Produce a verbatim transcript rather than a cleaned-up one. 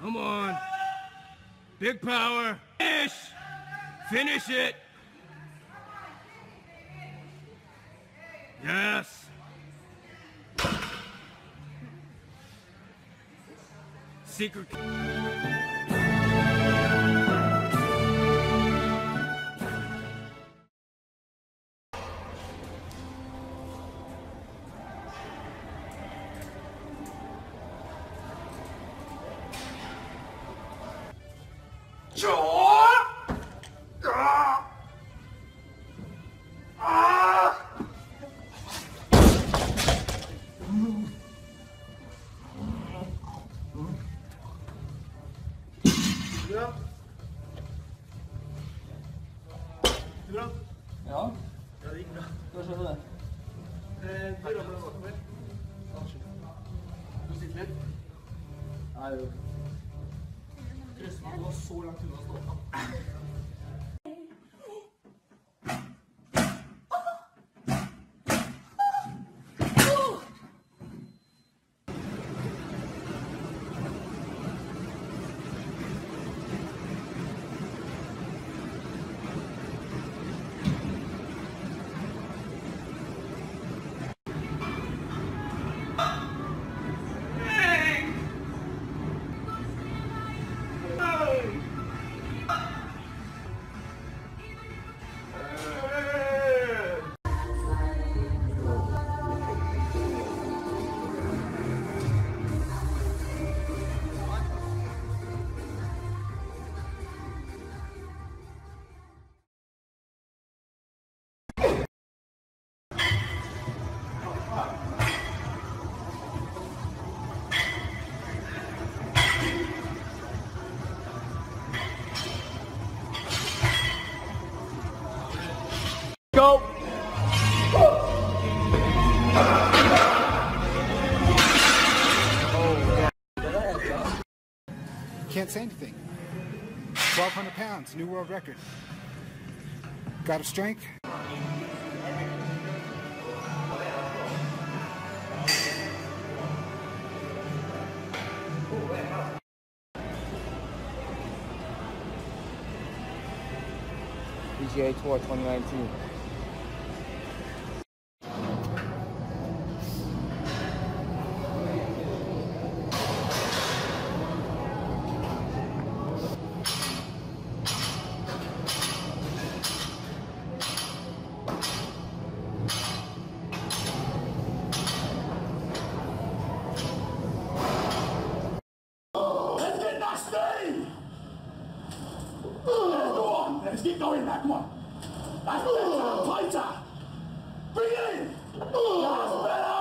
Come on. Big power. Finish. Finish it. Yes. Secret. Bra. Ja, Ja, det gick bra. hur känner du det? Eh, det ramlar bakover. Du sitter litt. Nej, jo. Krøsman var så langt unna stålkamp. Go! Can't say anything. twelve hundred pounds, new world record. Got a strength? P G A Tour twenty nineteen. Let's keep going now, come on. That's better, fighter. Bring it in. That's better.